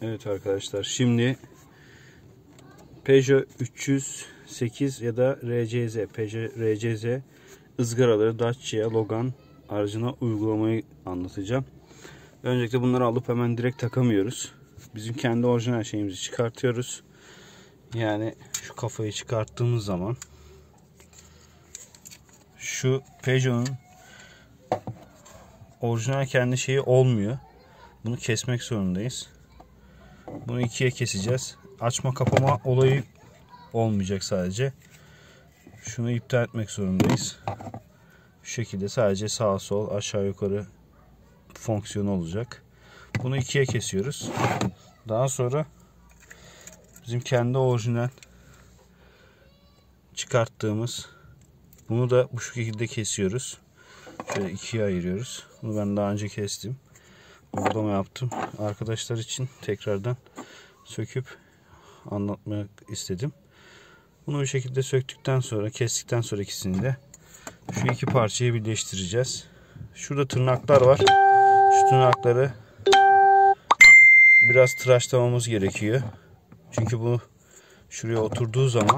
Evet arkadaşlar, şimdi Peugeot 308 ya da RCZ, Peugeot RCZ ızgaraları Dacia Logan aracına uygulamayı anlatacağım. Öncelikle bunları alıp hemen direkt takamıyoruz. Bizim kendi orijinal şeyimizi çıkartıyoruz. Yani şu kafayı çıkarttığımız zaman şu Peugeot'un orijinal kendi şeyi olmuyor. Bunu kesmek zorundayız. Bunu ikiye keseceğiz. Açma kapama olayı olmayacak sadece. Şunu iptal etmek zorundayız. Şu şekilde sadece sağ sol aşağı yukarı fonksiyonu olacak. Bunu ikiye kesiyoruz. Daha sonra bizim kendi orijinal çıkarttığımız bunu da bu şekilde kesiyoruz. Şöyle ikiye ayırıyoruz. Bunu ben daha önce kestim. Uygulama yaptım. Arkadaşlar için tekrardan söküp anlatmak istedim. Bunu bu şekilde söktükten sonra, kestikten sonra ikisini de şu iki parçayı birleştireceğiz. Şurada tırnaklar var. Şu tırnakları biraz tıraşlamamız gerekiyor. Çünkü bu şuraya oturduğu zaman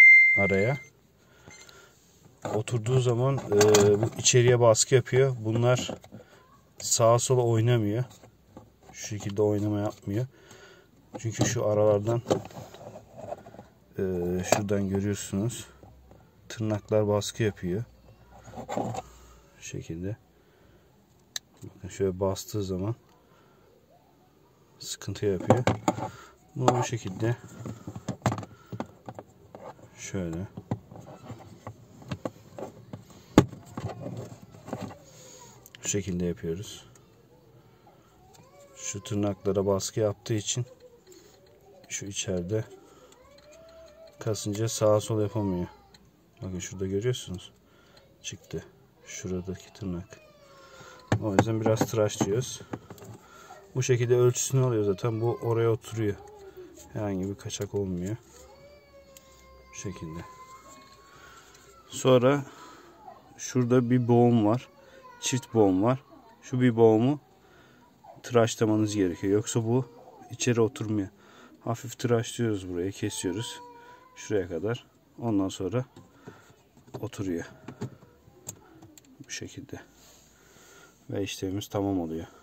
bu içeriye baskı yapıyor. Bunlar sağa sola oynamıyor. Şu şekilde oynama yapmıyor. Çünkü şu aralardan şuradan görüyorsunuz. Tırnaklar baskı yapıyor. Şu şekilde. Bakın şöyle bastığı zaman sıkıntı yapıyor. Bunu bu şekilde şöyle şu şekilde yapıyoruz. Şu tırnaklara baskı yaptığı için şu içeride kasınca sağa sola yapamıyor. Bakın şurada görüyorsunuz. Çıktı. Şuradaki tırnak. O yüzden biraz tıraşlıyoruz. Bu şekilde ölçüsünü alıyor zaten. Bu oraya oturuyor. Herhangi bir kaçak olmuyor. Bu şekilde. Sonra şurada bir boğum var. Çift boğum var. Şu bir boğumu tıraşlamanız gerekiyor. Yoksa bu içeri oturmuyor. Hafif tıraşlıyoruz burayı. Kesiyoruz. Şuraya kadar. Ondan sonra oturuyor. Bu şekilde. Ve işlemimiz tamam oluyor.